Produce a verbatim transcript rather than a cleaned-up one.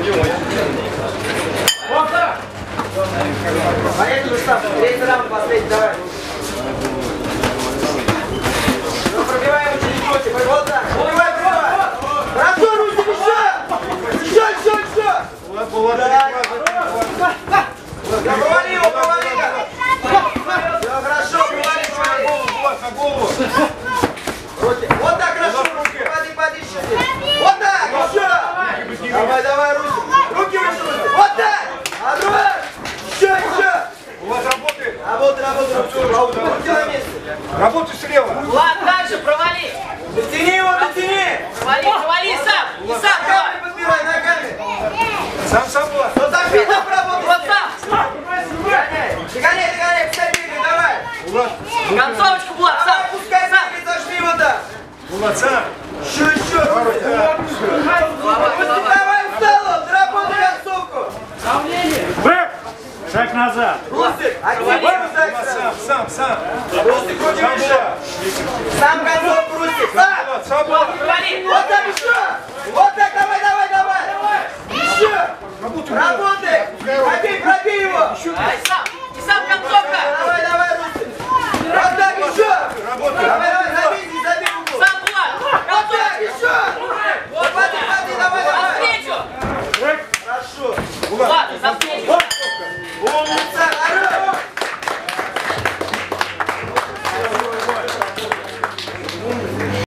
Поехали, Стас. Третий раунд, последний, давай. Ну, пробиваем через против. Вот так. Пробивай, пробивай. Хорошо, Руси, еще! Еще, еще, еще! Да, повали его, повали его. Все, хорошо, повали, повали. На голову, на голову. Вот так, хорошо, руки. Поди, поди, еще. Вот так, еще. Давай, давай, руки. Руки выше, руки. Вот так. А ну, еще, еще. У вас работает? Работай, работай, работай. Работай на месте. Работай слева. Влад, дальше провали. Дотяни его, дотяни. Провали, провали сам. И сам Ногами давай. подбирай, ногами. Сам сам Влад. Вот так, видно, работай. Вот сам. Догоняй, догоняй, догоняй, пускай бегай, давай. Влад. Концовочку, Влад, сам. Давай, пускай бегай, зажми его так. Влад, сам. Еще, еще. Давай, встал, доработай концовку. Бэк! Шаг назад. Русик, активируй так Сам, сам. сам, сам. Русик, руки выше. Сам концовку, Русик, сам. Влад, сам Влад.